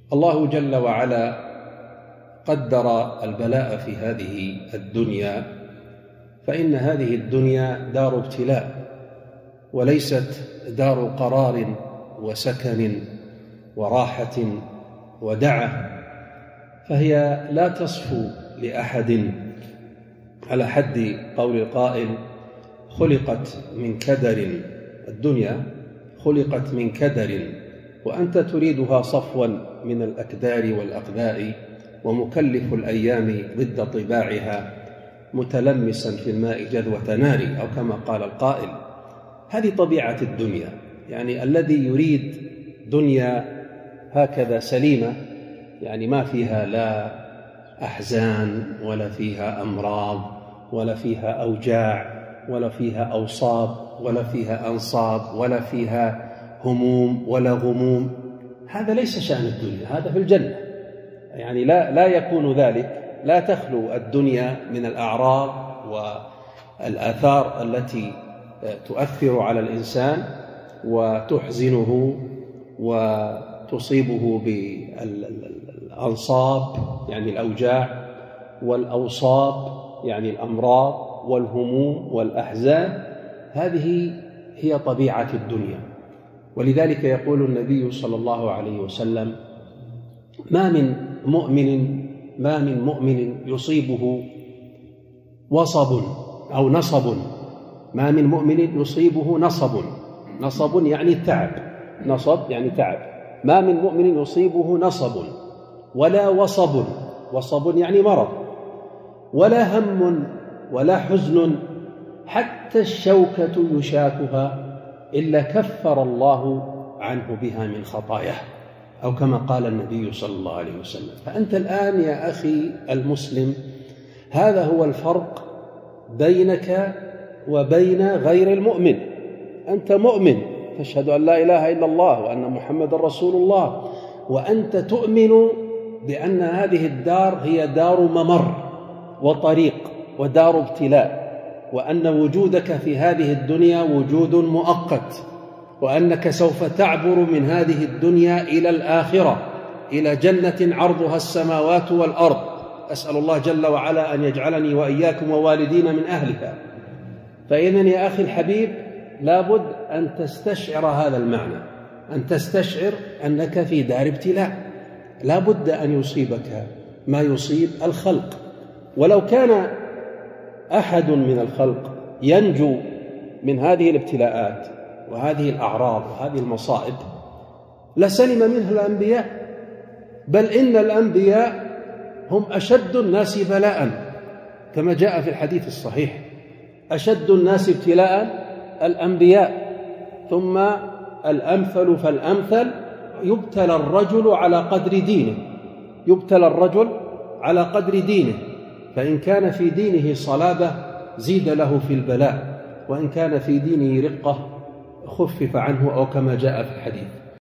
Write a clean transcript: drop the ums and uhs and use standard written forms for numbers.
الله جل وعلا قدر البلاء في هذه الدنيا، فإن هذه الدنيا دار ابتلاء وليست دار قرار وسكن وراحة ودعة، فهي لا تصفو لأحد، على حد قول القائل: خلقت من كدر، الدنيا خلقت من كدر وأنت تريدها صفوا من الأكدار والأقداء، ومكلف الأيام ضد طباعها متلمسا في الماء جذوة نار، أو كما قال القائل. هذه طبيعة الدنيا، يعني الذي يريد دنيا هكذا سليمة، يعني ما فيها لا أحزان ولا فيها أمراض ولا فيها أوجاع ولا فيها أوصاب ولا فيها أنصاب ولا فيها هموم ولا غموم، هذا ليس شأن الدنيا، هذا في الجنة. يعني لا يكون ذلك، لا تخلو الدنيا من الأعراض والآثار التي تؤثر على الإنسان وتحزنه وتصيبه بالأنصاب يعني الأوجاع، والأوصاب يعني الأمراض، والهموم والأحزان. هذه هي طبيعة الدنيا. ولذلك يقول النبي صلى الله عليه وسلم: ما من مؤمن يصيبه وصب أو نصب، ما من مؤمن يصيبه نصب يعني تعب، نصب يعني تعب، ما من مؤمن يصيبه نصب ولا وصب يعني مرض، ولا هم ولا حزن حتى الشوكة يشاكها إلا كفر الله عنه بها من خطاياه، أو كما قال النبي صلى الله عليه وسلم. فأنت الآن يا أخي المسلم، هذا هو الفرق بينك وبين غير المؤمن. أنت مؤمن تشهد أن لا إله إلا الله وأن محمد رسول الله، وأنت تؤمن بأن هذه الدار هي دار ممر وطريق ودار ابتلاء، وأن وجودك في هذه الدنيا وجود مؤقت، وأنك سوف تعبر من هذه الدنيا إلى الآخرة، إلى جنة عرضها السماوات والأرض. أسأل الله جل وعلا أن يجعلني وإياكم ووالدين من أهلها. فإذن يا أخي الحبيب، لابد أن تستشعر هذا المعنى، أن تستشعر أنك في دار ابتلاء، لابد أن يصيبك ما يصيب الخلق. ولو كان أحد من الخلق ينجو من هذه الابتلاءات وهذه الأعراض وهذه المصائب لسلم منها الأنبياء، بل إن الأنبياء هم أشد الناس بلاء، كما جاء في الحديث الصحيح: أشد الناس ابتلاء الأنبياء، ثم الأمثل فالأمثل، يبتلى الرجل على قدر دينه، يبتلى الرجل على قدر دينه، فإن كان في دينه صلابة زيد له في البلاء، وإن كان في دينه رقة خفف عنه، أو كما جاء في الحديث.